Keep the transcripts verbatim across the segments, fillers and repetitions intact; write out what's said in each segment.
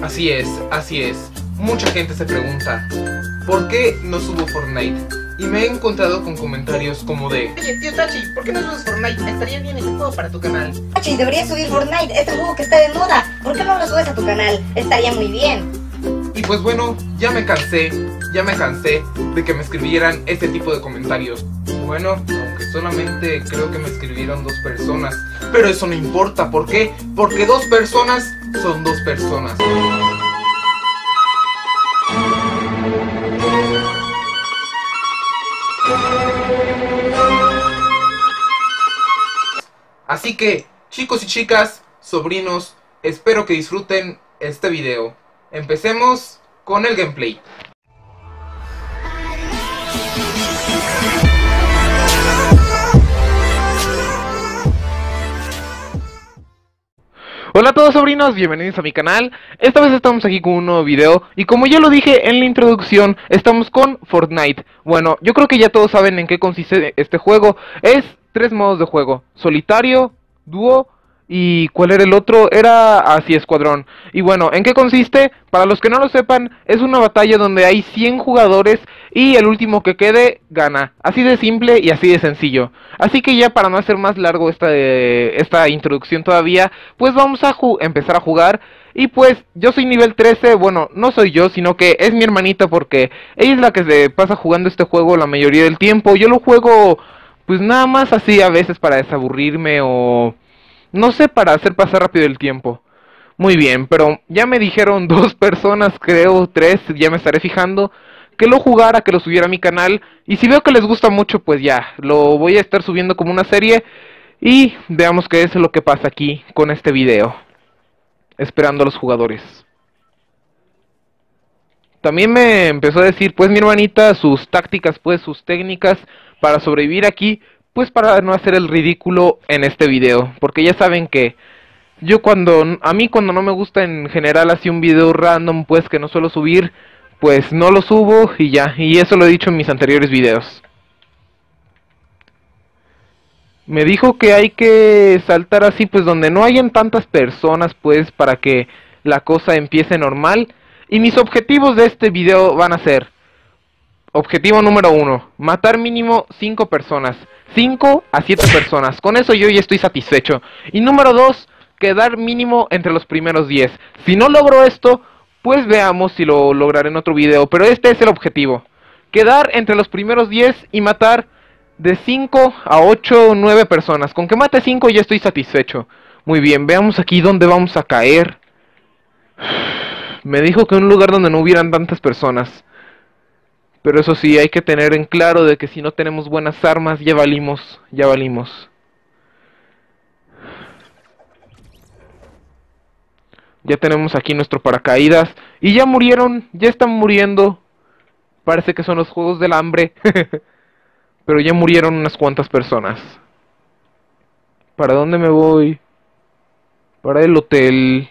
Así es, así es. Mucha gente se pregunta, ¿por qué no subo Fortnite? Y me he encontrado con comentarios como de: oye, tío Tachi, ¿por qué no subes Fortnite? Estaría bien ese juego para tu canal. Tachi, deberías subir Fortnite, este juego que está de moda. ¿Por qué no lo subes a tu canal? Estaría muy bien. Y pues bueno, ya me cansé, ya me cansé de que me escribieran este tipo de comentarios. Bueno, aunque solamente creo que me escribieron dos personas, pero eso no importa, ¿por qué? Porque dos personas son dos personas. Así que, chicos y chicas, sobrinos, espero que disfruten este video. Empecemos con el gameplay. Hola a todos sobrinos, bienvenidos a mi canal. Esta vez estamos aquí con un nuevo video y como ya lo dije en la introducción, estamos con Fortnite. Bueno, yo creo que ya todos saben en qué consiste este juego. Es tres modos de juego: solitario, dúo y ¿cuál era el otro? Era así, escuadrón. Y bueno, ¿en qué consiste? Para los que no lo sepan, es una batalla donde hay cien jugadores y el último que quede gana. Así de simple y así de sencillo. Así que ya para no hacer más largo esta, eh, esta introducción todavía, pues vamos a empezar a jugar. Y pues yo soy nivel trece, bueno, no soy yo, sino que es mi hermanita porque ella es la que se pasa jugando este juego la mayoría del tiempo. Yo lo juego pues nada más así a veces para desaburrirme o no sé, para hacer pasar rápido el tiempo. Muy bien, pero ya me dijeron dos personas, creo, tres, ya me estaré fijando, que lo jugara, que lo subiera a mi canal. Y si veo que les gusta mucho, pues ya, lo voy a estar subiendo como una serie. Y veamos qué es lo que pasa aquí con este video. Esperando a los jugadores. También me empezó a decir, pues mi hermanita, sus tácticas, pues sus técnicas para sobrevivir aquí. Pues para no hacer el ridículo en este video, porque ya saben que yo cuando, a mí cuando no me gusta en general así un video random pues que no suelo subir, pues no lo subo y ya, y eso lo he dicho en mis anteriores videos. Me dijo que hay que saltar así pues donde no hayan tantas personas pues para que la cosa empiece normal, y mis objetivos de este video van a ser: objetivo número uno, matar mínimo cinco personas. cinco a siete personas. Con eso yo ya estoy satisfecho. Y número dos, quedar mínimo entre los primeros diez. Si no logro esto, pues veamos si lo lograré en otro video. Pero este es el objetivo: quedar entre los primeros diez y matar de cinco a ocho o nueve personas. Con que mate cinco ya estoy satisfecho. Muy bien, veamos aquí dónde vamos a caer. Me dijo que un lugar donde no hubieran tantas personas. Pero eso sí, hay que tener en claro de que si no tenemos buenas armas, ya valimos, ya valimos. Ya tenemos aquí nuestro paracaídas. Y ya murieron, ya están muriendo. Parece que son los juegos del hambre. Pero ya murieron unas cuantas personas. ¿Para dónde me voy? Para el hotel.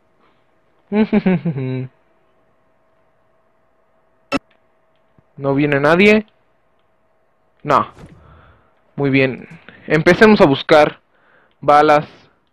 ¿No viene nadie? No. Muy bien. Empecemos a buscar balas.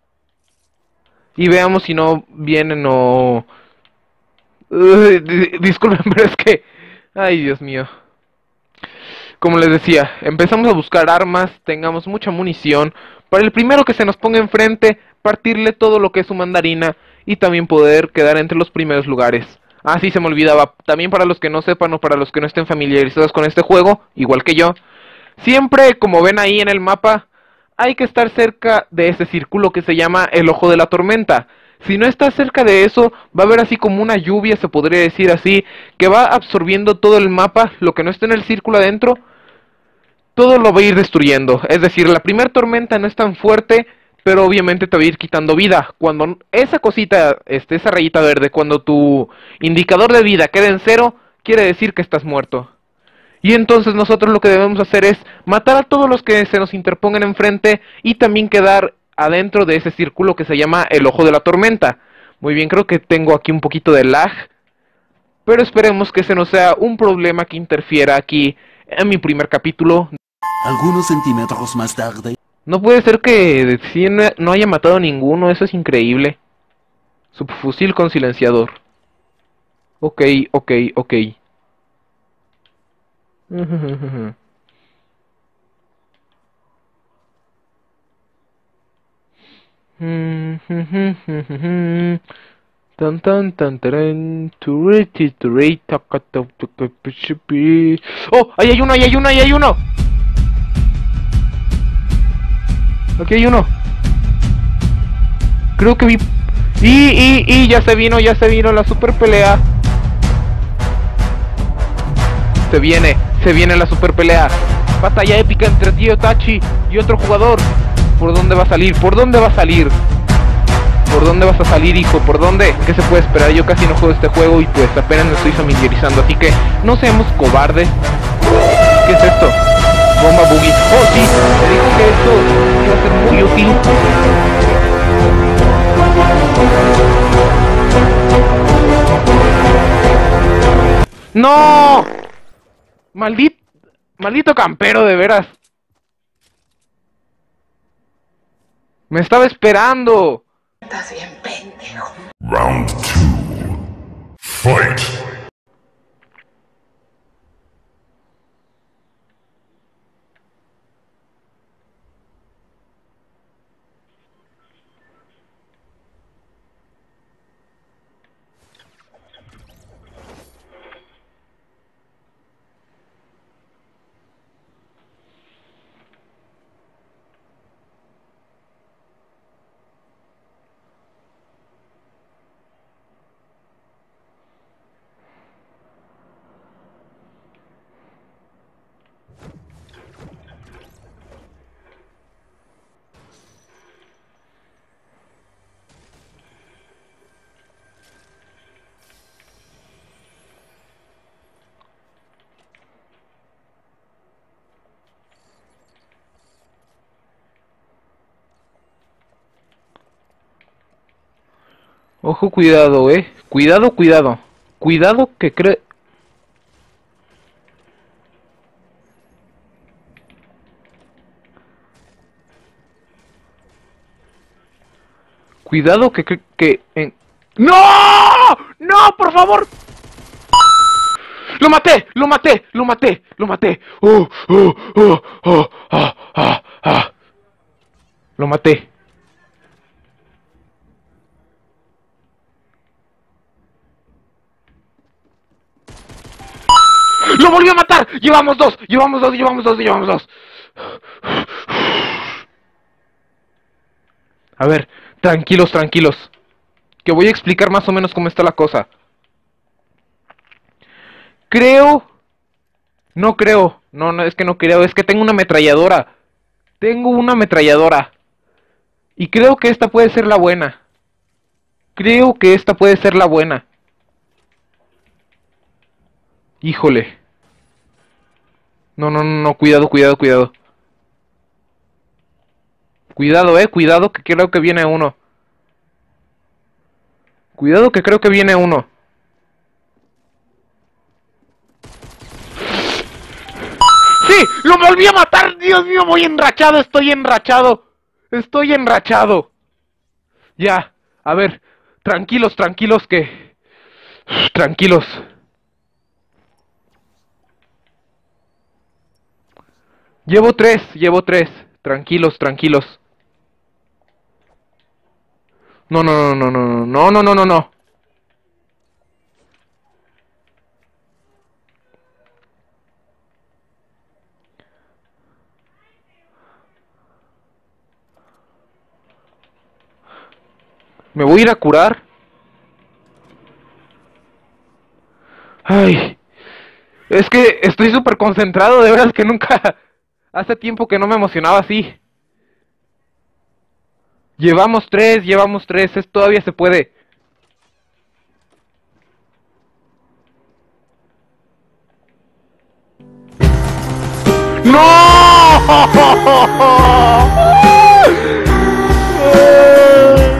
Y veamos si no vienen o... Uh, disculpen, pero es que... Ay, Dios mío. Como les decía, empezamos a buscar armas, tengamos mucha munición. Para el primero que se nos ponga enfrente, partirle todo lo que es su mandarina. Y también poder quedar entre los primeros lugares. Ah, sí, se me olvidaba. También para los que no sepan o para los que no estén familiarizados con este juego, igual que yo, siempre, como ven ahí en el mapa, hay que estar cerca de ese círculo que se llama el ojo de la tormenta. Si no estás cerca de eso, va a haber así como una lluvia, se podría decir así, que va absorbiendo todo el mapa. Lo que no esté en el círculo adentro, todo lo va a ir destruyendo. Es decir, la primera tormenta no es tan fuerte, pero obviamente te va a ir quitando vida. Cuando esa cosita, este, esa rayita verde, cuando tu indicador de vida queda en cero, quiere decir que estás muerto. Y entonces nosotros lo que debemos hacer es matar a todos los que se nos interpongan enfrente y también quedar adentro de ese círculo que se llama el ojo de la tormenta. Muy bien, creo que tengo aquí un poquito de lag, pero esperemos que ese no sea un problema que interfiera aquí en mi primer capítulo. Algunos centímetros más tarde... No puede ser que no haya matado a ninguno, eso es increíble. Subfusil con silenciador. Ok, ok, ok. Tan tan tan taran, turiti turiti takata tukapichipi. ¡Oh! ¡Ahí hay uno! ¡Ahí hay uno! ¡Ahí hay uno! Aquí hay uno. Creo que vi. Y, y, y ya se vino, ya se vino la super pelea. Se viene, se viene la super pelea. Batalla épica entre Tío Tachi y otro jugador. ¿Por dónde va a salir? ¿Por dónde va a salir? ¿Por dónde vas a salir, hijo? ¿Por dónde? ¿Qué se puede esperar? Yo casi no juego este juego y pues apenas me estoy familiarizando. Así que no seamos cobardes. ¿Qué es esto? Bomba boogie. Oh, sí, te dije que esto iba a ser muy útil. ¡No! Maldito, maldito campero, de veras. Me estaba esperando. Estás bien pendejo. Round two. Fight! Ojo, cuidado, eh. Cuidado, cuidado. Cuidado que cree... Cuidado que... que, que en... ¡No! ¡No, por favor! ¡Lo maté! ¡Lo maté! ¡Lo maté! ¡Lo maté! ¡Oh! ¡Oh! ¡Oh! ¡Oh! ¡Ah! ¡Ah! ¡Ah! Lo maté. ¡Lo volvió a matar! ¡Llevamos dos! ¡Llevamos dos! ¡Llevamos dos! ¡Llevamos dos! A ver, tranquilos, tranquilos. Que voy a explicar más o menos cómo está la cosa. Creo... No creo. No, no, es que no creo. Es que tengo una ametralladora. Tengo una ametralladora. Y creo que esta puede ser la buena. Creo que esta puede ser la buena. Híjole. No, no, no, no, cuidado, cuidado, cuidado. Cuidado, eh, cuidado que creo que viene uno. Cuidado que creo que viene uno. ¡Sí! ¡Lo volví a matar! ¡Dios mío, voy enrachado! ¡Estoy enrachado! ¡Estoy enrachado! Ya, a ver. Tranquilos, tranquilos que... Tranquilos. Llevo tres, llevo tres. Tranquilos, tranquilos. No, no, no, no, no, no, no, no, no, no. Me voy a ir a curar. Ay. Es que estoy súper concentrado, de verdad que nunca... Hace tiempo que no me emocionaba así. Llevamos tres, llevamos tres, es, todavía se puede. ¡No!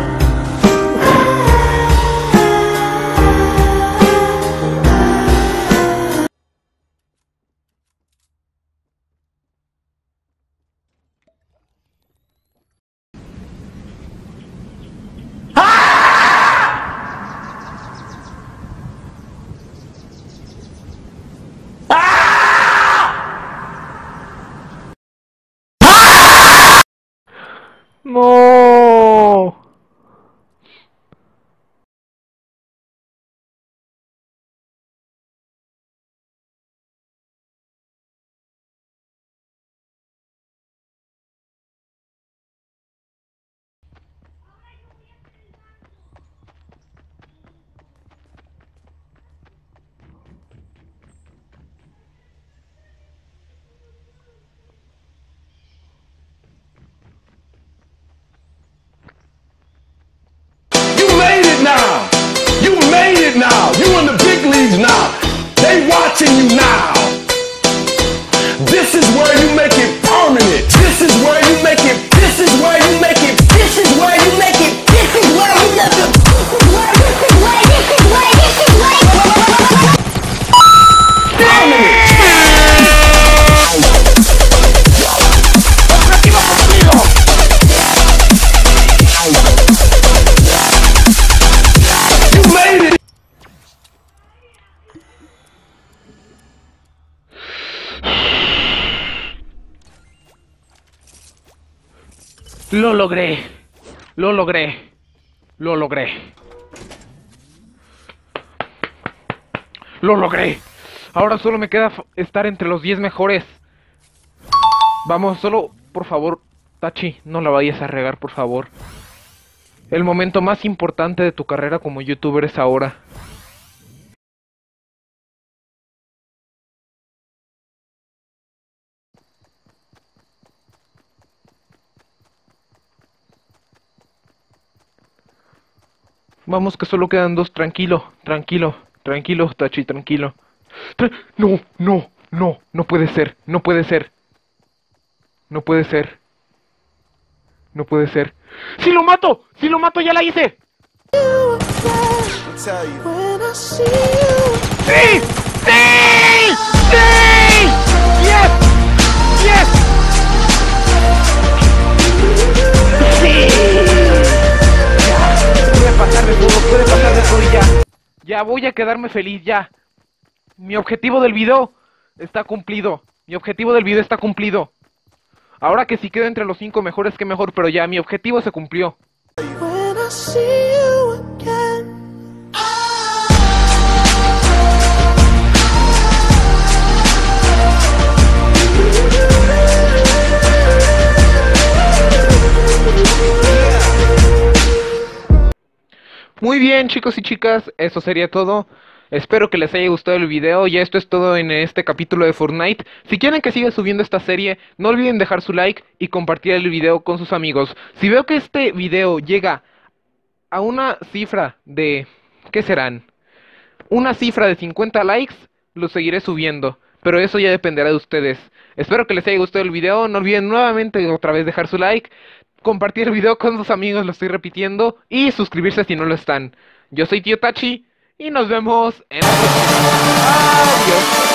Lo logré. Lo logré. Lo logré. Lo logré. Ahora solo me queda estar entre los diez mejores. Vamos, solo, por favor, Tachi, no la vayas a regar, por favor. El momento más importante de tu carrera como youtuber es ahora. Vamos, que solo quedan dos. Tranquilo, tranquilo, tranquilo, Tachi, tranquilo. Tra- no, no, no, no puede ser, no puede ser. No puede ser. No puede ser. ¡Si lo mato! ¡Si lo mato, ya la hice! ¡Sí! ¡Sí! ¡Sí! ¡Yes! ¡Yes! ¡Sí! Ya, puede pasar de todo, puede pasar de todo y ya. Ya voy a quedarme feliz, ya. Mi objetivo del video está cumplido. Mi objetivo del video está cumplido. Ahora que si quedo entre los cinco mejores, que mejor, pero ya mi objetivo se cumplió. Muy bien, chicos y chicas, eso sería todo. Espero que les haya gustado el video, y esto es todo en este capítulo de Fortnite. Si quieren que siga subiendo esta serie, no olviden dejar su like y compartir el video con sus amigos. Si veo que este video llega a una cifra de... ¿qué serán? Una cifra de cincuenta likes, lo seguiré subiendo, pero eso ya dependerá de ustedes. Espero que les haya gustado el video, no olviden nuevamente otra vez dejar su like, compartir el video con sus amigos, lo estoy repitiendo, y suscribirse si no lo están. Yo soy Tío Tachi, y nos vemos en la próxima. Adiós.